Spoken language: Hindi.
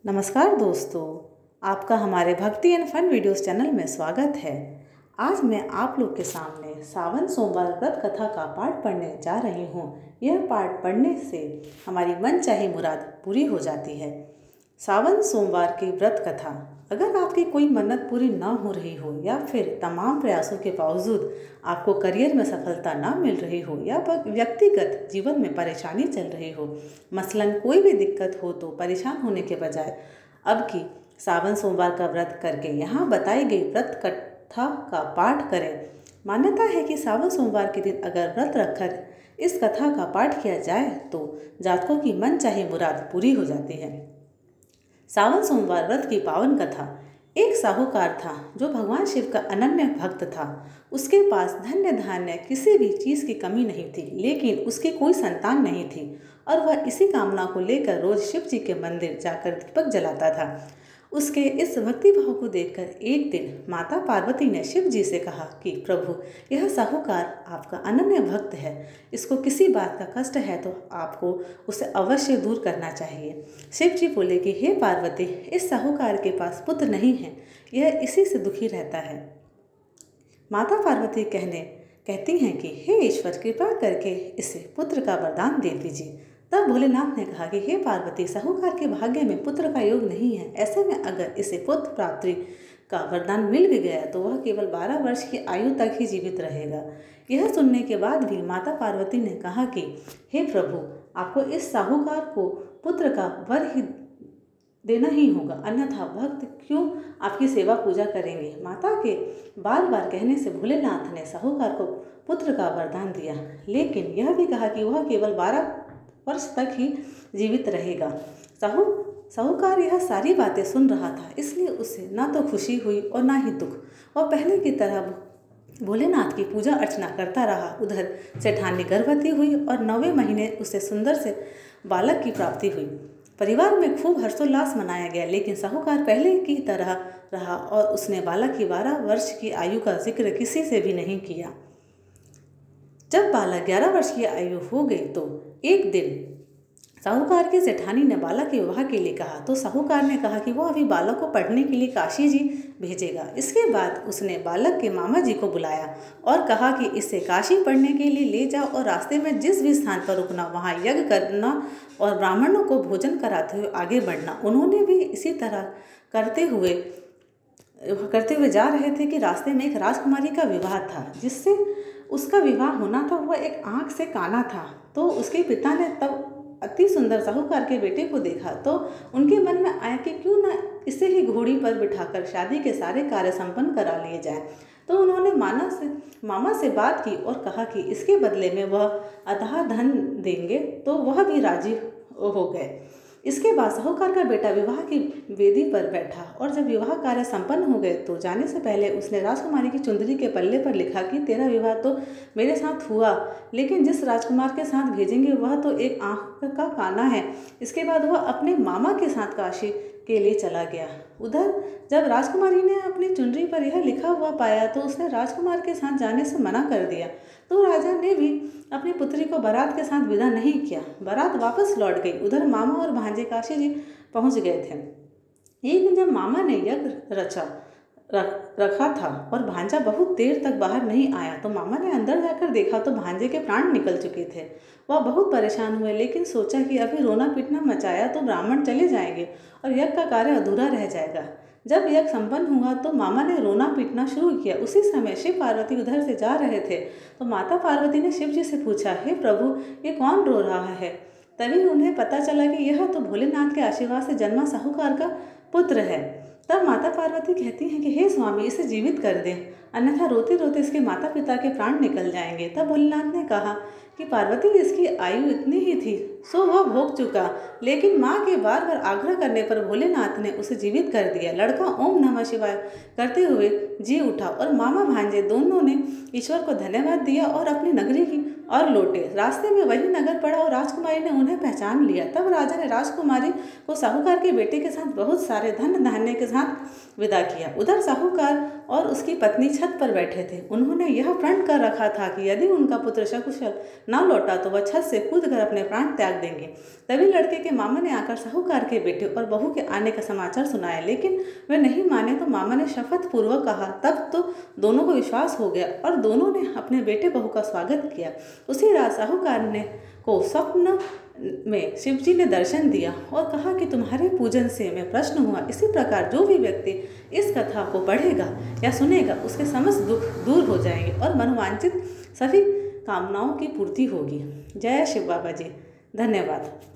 नमस्कार दोस्तों, आपका हमारे भक्ति एंड फन वीडियोस चैनल में स्वागत है। आज मैं आप लोग के सामने सावन सोमवार व्रत कथा का पाठ पढ़ने जा रही हूँ। यह पाठ पढ़ने से हमारी मनचाही मुराद पूरी हो जाती है। सावन सोमवार की व्रत कथा। अगर आपकी कोई मन्नत पूरी ना हो रही हो या फिर तमाम प्रयासों के बावजूद आपको करियर में सफलता ना मिल रही हो या व्यक्तिगत जीवन में परेशानी चल रही हो, मसलन कोई भी दिक्कत हो, तो परेशान होने के बजाय अब की सावन सोमवार का व्रत करके यहाँ बताई गई व्रत कथा का पाठ करें। मान्यता है कि सावन सोमवार के दिन अगर व्रत रखकर इस कथा का पाठ किया जाए तो जातकों की मनचाही मुराद पूरी हो जाती है। सावन सोमवार व्रत की पावन कथा। एक साहूकार था जो भगवान शिव का अनन्य भक्त था। उसके पास धन्य धान्य किसी भी चीज़ की कमी नहीं थी, लेकिन उसकी कोई संतान नहीं थी और वह इसी कामना को लेकर रोज शिव जी के मंदिर जाकर दीपक जलाता था। उसके इस भक्ति भाव को देखकर एक दिन माता पार्वती ने शिव जी से कहा कि प्रभु, यह साहूकार आपका अनन्य भक्त है, इसको किसी बात का कष्ट है तो आपको उसे अवश्य दूर करना चाहिए। शिव जी बोले कि हे पार्वती, इस साहूकार के पास पुत्र नहीं है, यह इसी से दुखी रहता है। माता पार्वती कहती हैं कि हे ईश्वर, कृपा करके इसे पुत्र का वरदान दे दीजिए। तब भोलेनाथ ने कहा कि हे पार्वती, साहूकार के भाग्य में पुत्र का योग नहीं है। ऐसे में अगर इसे पुत्र प्राप्ति का वरदान मिल भी गया तो वह केवल 12 वर्ष की आयु तक ही जीवित रहेगा। यह सुनने के बाद भी माता पार्वती ने कहा कि हे प्रभु, आपको इस साहूकार को पुत्र का वर ही देना ही होगा, अन्यथा भक्त क्यों आपकी सेवा पूजा करेंगे। माता के बार बार कहने से भोलेनाथ ने साहूकार को पुत्र का वरदान दिया, लेकिन यह भी कहा कि वह केवल 12 वर्ष तक ही जीवित रहेगा। साहूकार यह सारी बातें सुन रहा था, इसलिए उसे ना तो खुशी हुई और ना ही दुख। वह पहले की तरह भोलेनाथ की पूजा अर्चना करता रहा। उधर सेठानी गर्भवती हुई और 9वें महीने उसे सुंदर से बालक की प्राप्ति हुई। परिवार में खूब हर्षोल्लास मनाया गया, लेकिन साहूकार पहले की तरह रहा और उसने बालक की 12 वर्ष की आयु का जिक्र किसी से भी नहीं किया। जब बालक 11 वर्ष की आयु हो गई तो एक दिन साहूकार की सेठानी ने बालक के विवाह के लिए कहा, तो साहूकार ने कहा कि वह अभी बालक को पढ़ने के लिए काशी जी भेजेगा। इसके बाद उसने बालक के मामा जी को बुलाया और कहा कि इसे काशी पढ़ने के लिए ले जाओ और रास्ते में जिस भी स्थान पर रुकना वहाँ यज्ञ करना और ब्राह्मणों को भोजन कराते हुए आगे बढ़ना। उन्होंने भी इसी तरह करते हुए जा रहे थे कि रास्ते में एक राजकुमारी का विवाह था, जिससे उसका विवाह होना था। वह एक आँख से काना था। तो उसके पिता ने तब अति सुंदर साहूकार के बेटे को देखा तो उनके मन में आया कि क्यों न इसे ही घोड़ी पर बिठाकर शादी के सारे कार्य संपन्न करा लिए जाए। तो उन्होंने मामा से बात की और कहा कि इसके बदले में वह अथाह धन देंगे, तो वह भी राजी हो गए। इसके बाद साहूकार का बेटा विवाह की वेदी पर बैठा और जब विवाह कार्य संपन्न हो गए तो जाने से पहले उसने राजकुमारी की चुंदरी के पल्ले पर लिखा कि तेरा विवाह तो मेरे साथ हुआ, लेकिन जिस राजकुमार के साथ भेजेंगे वह तो एक आँख का काना है। इसके बाद वह अपने मामा के साथ काशी के लिए चला गया। उधर जब राजकुमारी ने अपनी चुनरी पर यह लिखा हुआ पाया तो उसने राजकुमार के साथ जाने से मना कर दिया। तो राजा ने भी अपनी पुत्री को बारात के साथ विदा नहीं किया। बारात वापस लौट गई। उधर मामा और भांजे काशी जी पहुंच गए थे। एक दिन जब मामा ने यज्ञ रखा था और भांजा बहुत देर तक बाहर नहीं आया तो मामा ने अंदर जाकर देखा तो भांजे के प्राण निकल चुके थे। वह बहुत परेशान हुए, लेकिन सोचा कि अभी रोना पीटना मचाया तो ब्राह्मण चले जाएंगे और यज्ञ का कार्य अधूरा रह जाएगा। जब यज्ञ संपन्न हुआ तो मामा ने रोना पीटना शुरू किया। उसी समय शिव पार्वती उधर से जा रहे थे तो माता पार्वती ने शिव जी से पूछा, हे प्रभु, ये कौन रो रहा है। तभी उन्हें पता चला कि यह तो भोलेनाथ के आशीर्वाद से जन्मा साहूकार का पुत्र है। तब माता पार्वती कहती हैं कि हे स्वामी, इसे जीवित कर दें, अन्यथा रोते रोते इसके माता पिता के प्राण निकल जाएंगे। तब भोलेनाथ ने कहा कि पार्वती, इसकी आयु इतनी ही थी सो वह भोग चुका, लेकिन माँ के बार बार आग्रह करने पर भोलेनाथ ने उसे जीवित कर दिया। लड़का ओम नमः शिवाय करते हुए जी उठा और मामा भांजे दोनों ने ईश्वर को धन्यवाद दिया और अपनी नगरी की और लौटे। रास्ते में वही नगर पड़ा और राजकुमारी ने उन्हें पहचान लिया। तब राजा ने राजकुमारी को साहूकार के बेटे के साथ बहुत सारे धन धान्य के साथ विदा किया। उधर साहूकार और उसकी पत्नी छत पर बैठे थे। उन्होंने यह प्रण कर रखा था कि यदि उनका पुत्र सकुशल न लौटा तो वह छत से कूदकर अपने प्राण त्याग देंगे। तभी लड़के के मामा ने आकर साहूकार के बेटे और बहू के आने का समाचार सुनाया, लेकिन वे नहीं माने तो मामा ने शपथ पूर्वक कहा। तब तो दोनों को विश्वास हो गया और दोनों ने अपने बेटे बहू का स्वागत किया। उसी रात साहूकार ने को स्वप्न में शिवजी ने दर्शन दिया और कहा कि तुम्हारे पूजन से मैं प्रसन्न हुआ। इसी प्रकार जो भी व्यक्ति इस कथा को पढ़ेगा या सुनेगा उसके समस्त दुख दूर हो जाएंगे और मनोवांछित सभी कामनाओं की पूर्ति होगी। जय शिव बाबा जी। धन्यवाद।